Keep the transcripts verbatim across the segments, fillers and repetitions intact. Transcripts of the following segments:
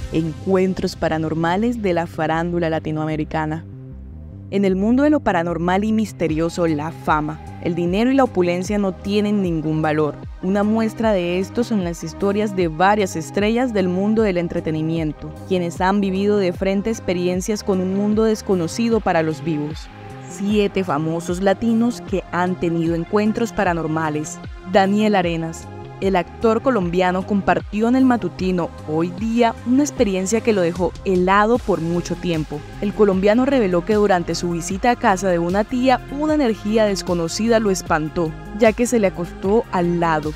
encuentros paranormales de la farándula latinoamericana. En el mundo de lo paranormal y misterioso, la fama, el dinero y la opulencia no tienen ningún valor. Una muestra de esto son las historias de varias estrellas del mundo del entretenimiento, quienes han vivido de frente experiencias con un mundo desconocido para los vivos. Siete famosos latinos que han tenido encuentros paranormales. Daniel Arenas. El actor colombiano compartió en el matutino Hoy Día una experiencia que lo dejó helado por mucho tiempo. El colombiano reveló que durante su visita a casa de una tía, una energía desconocida lo espantó, ya que se le acostó al lado.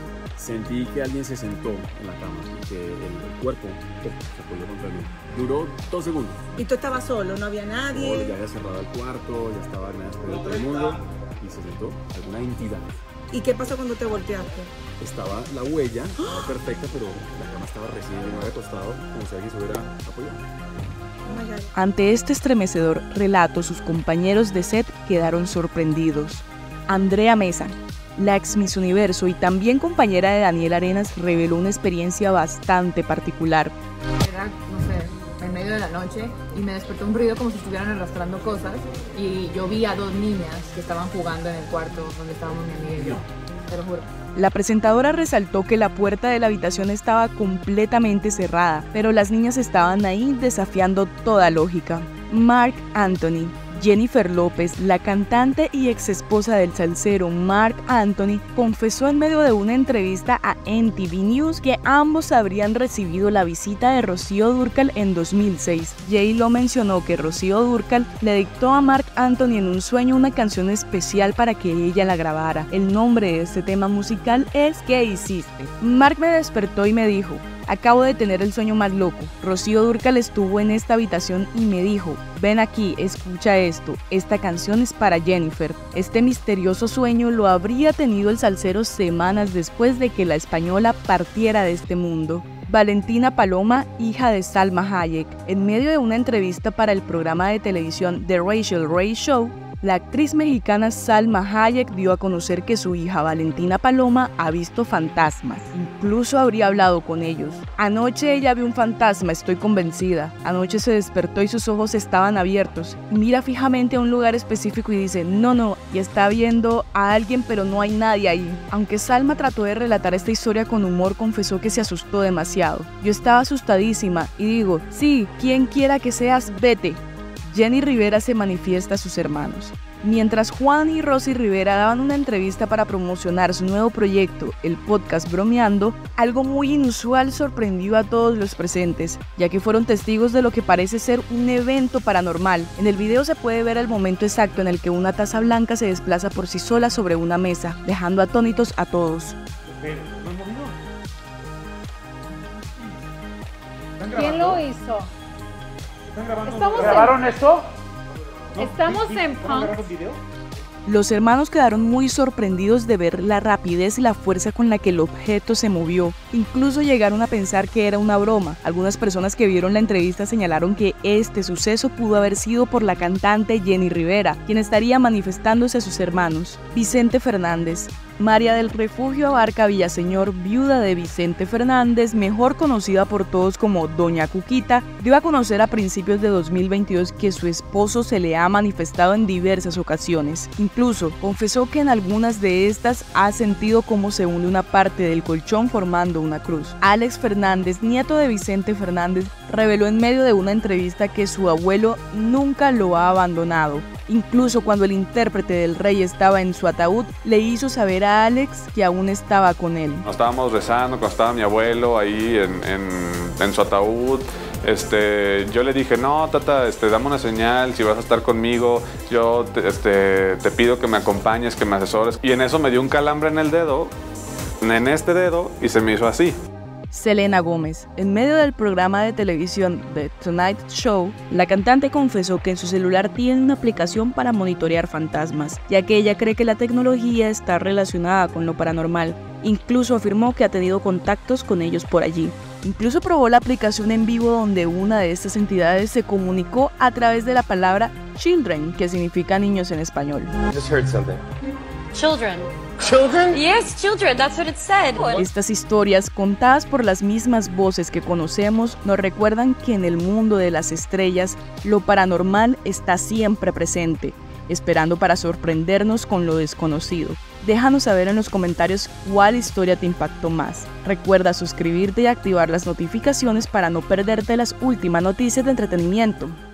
Sentí que alguien se sentó en la cama y que el cuerpo oh, se apoyó contra mí. Duró dos segundos. ¿Y tú estabas solo? ¿No había nadie? No, ya había cerrado el cuarto, ya estaba nada despedido todo el mundo y se sentó alguna entidad. ¿Y qué pasó cuando te volteaste? Estaba la huella, estaba perfecta, pero la cama estaba recién, yo me había acostado como si alguien se hubiera apoyado. Oh my God. Ante este estremecedor relato, sus compañeros de set quedaron sorprendidos. Andrea Mesa, la ex Miss Universo y también compañera de Daniel Arenas, reveló una experiencia bastante particular. Era, no sé, en medio de la noche y me despertó un ruido como si estuvieran arrastrando cosas y yo vi a dos niñas que estaban jugando en el cuarto donde estábamos mi amiga y yo, te lo juro. La presentadora resaltó que la puerta de la habitación estaba completamente cerrada, pero las niñas estaban ahí desafiando toda lógica. Marc Anthony. Jennifer López, la cantante y ex esposa del salsero Marc Anthony, confesó en medio de una entrevista a M T V News que ambos habrían recibido la visita de Rocío Dúrcal en dos mil seis. J-Lo mencionó que Rocío Dúrcal le dictó a Marc Anthony en un sueño una canción especial para que ella la grabara. El nombre de este tema musical es ¿Qué hiciste? Marc me despertó y me dijo: acabo de tener el sueño más loco. Rocío Dúrcal estuvo en esta habitación y me dijo: ven aquí, escucha esto, esta canción es para Jennifer. Este misterioso sueño lo habría tenido el salsero semanas después de que la española partiera de este mundo. Valentina Paloma, hija de Salma Hayek. En medio de una entrevista para el programa de televisión The Rachel Ray Show, la actriz mexicana Salma Hayek dio a conocer que su hija Valentina Paloma ha visto fantasmas. Incluso habría hablado con ellos. Anoche ella vio un fantasma, estoy convencida. Anoche se despertó y sus ojos estaban abiertos. Mira fijamente a un lugar específico y dice: no, no, y está viendo a alguien pero no hay nadie ahí. Aunque Salma trató de relatar esta historia con humor, confesó que se asustó demasiado. Yo estaba asustadísima y digo: sí, quien quiera que seas, vete. Jenny Rivera se manifiesta a sus hermanos. Mientras Juan y Rosy Rivera daban una entrevista para promocionar su nuevo proyecto, el podcast Bromeando, algo muy inusual sorprendió a todos los presentes, ya que fueron testigos de lo que parece ser un evento paranormal. En el video se puede ver el momento exacto en el que una taza blanca se desplaza por sí sola sobre una mesa, dejando atónitos a todos. ¿Quién lo hizo? Estamos ¿Grabaron en, esto? estamos en punk. Los hermanos quedaron muy sorprendidos de ver la rapidez y la fuerza con la que el objeto se movió. Incluso llegaron a pensar que era una broma. Algunas personas que vieron la entrevista señalaron que este suceso pudo haber sido por la cantante Jenny Rivera, quien estaría manifestándose a sus hermanos. Vicente Fernández. María del Refugio Abarca Villaseñor, viuda de Vicente Fernández, mejor conocida por todos como Doña Cuquita, dio a conocer a principios de dos mil veintidós que su esposo se le ha manifestado en diversas ocasiones. Incluso confesó que en algunas de estas ha sentido cómo se hunde una parte del colchón formando una cruz. Alex Fernández, nieto de Vicente Fernández, reveló en medio de una entrevista que su abuelo nunca lo ha abandonado. Incluso cuando el intérprete del rey estaba en su ataúd, le hizo saber a Alex que aún estaba con él. Nos estábamos rezando cuando estaba mi abuelo ahí en, en, en su ataúd. Este, yo le dije: no, tata, este, dame una señal, si vas a estar conmigo, yo te, este, te pido que me acompañes, que me asesores. Y en eso me dio un calambre en el dedo, en este dedo, y se me hizo así. Selena Gómez. En medio del programa de televisión The Tonight Show, la cantante confesó que en su celular tiene una aplicación para monitorear fantasmas, ya que ella cree que la tecnología está relacionada con lo paranormal. Incluso afirmó que ha tenido contactos con ellos por allí. Incluso probó la aplicación en vivo donde una de estas entidades se comunicó a través de la palabra children, que significa niños en español. I just heard something. Children, Children? Yes, children, that's what it said. Estas historias, contadas por las mismas voces que conocemos, nos recuerdan que en el mundo de las estrellas, lo paranormal está siempre presente, esperando para sorprendernos con lo desconocido. Déjanos saber en los comentarios cuál historia te impactó más. Recuerda suscribirte y activar las notificaciones para no perderte las últimas noticias de entretenimiento.